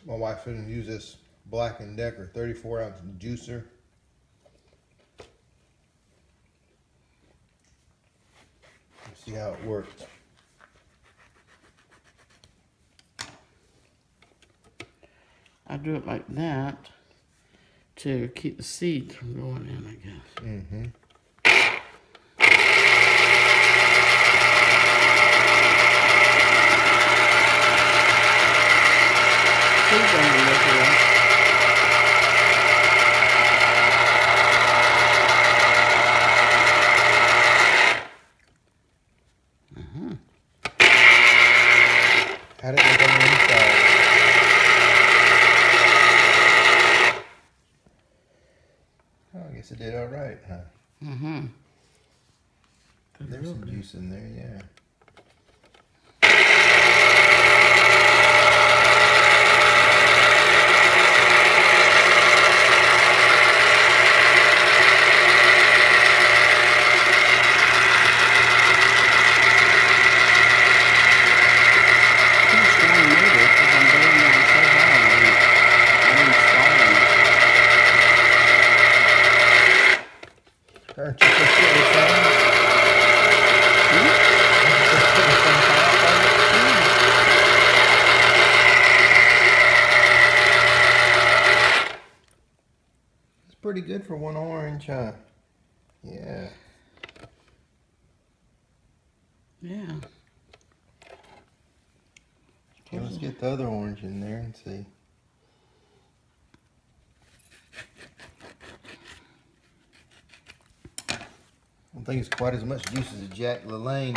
My wife didn't use this Black & Decker 34-ounce juicer. Let's see how it works. I do it like that to keep the seeds from going in, I guess. Mm-hmm. Seeds on the liquor. How did it look on the inside? Oh, I guess it did all right, huh? Mm-hmm. There's some juice in there, yeah. Aren't you supposed to put this on? It's pretty good for one orange, huh? Yeah. Yeah. Okay, let's get the other orange in there and see. I don't think it's quite as much juice as a Jack LaLanne.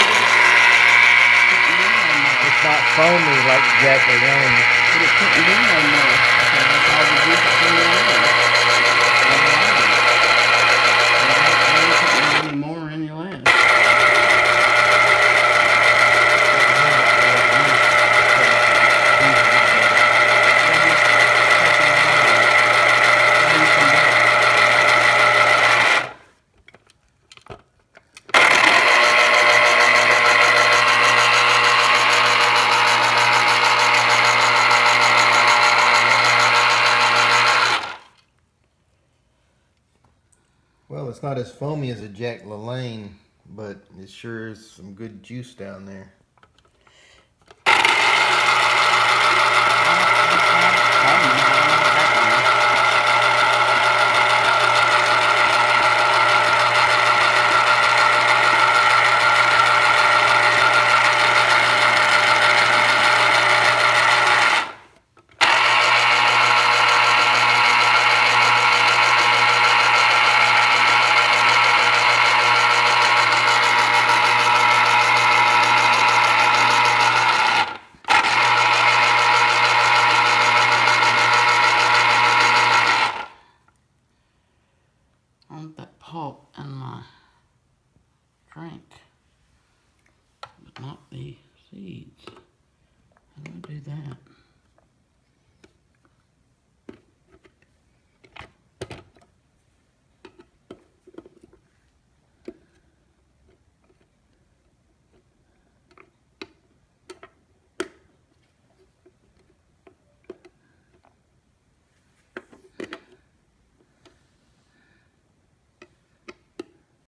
It's not foamy like Jack LaLanne. But it couldn't be no more. Okay, that's all the juice that's in there. I didn't put any more or any less. Well, it's not as foamy as a Jack LaLanne, but it sure is some good juice down there. I want that pulp in my drink, but not the seeds. How do I do that?